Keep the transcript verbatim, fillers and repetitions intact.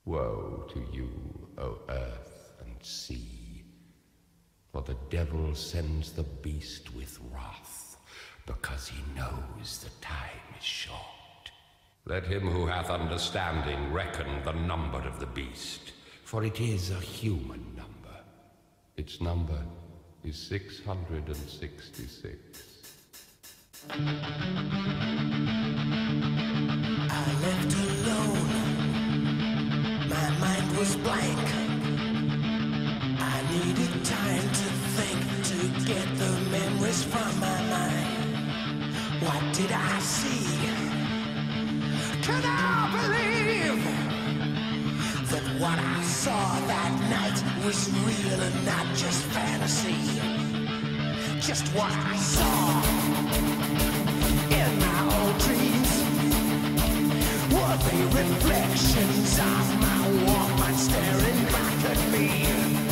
Woe to you, O earth and sea, for the devil sends the beast with wrath, because he knows the time is short. Let him who hath understanding reckon the number of the beast, for it is a human number. Its number is six hundred and sixty-six. I left alone. My mind was blank. I needed time to think, to get the memories from my mind. What did I see? Can I believe that what I saw that night was real and not just fantasy? Just what I saw in my old dreams were the reflections of my Walkman staring back at me.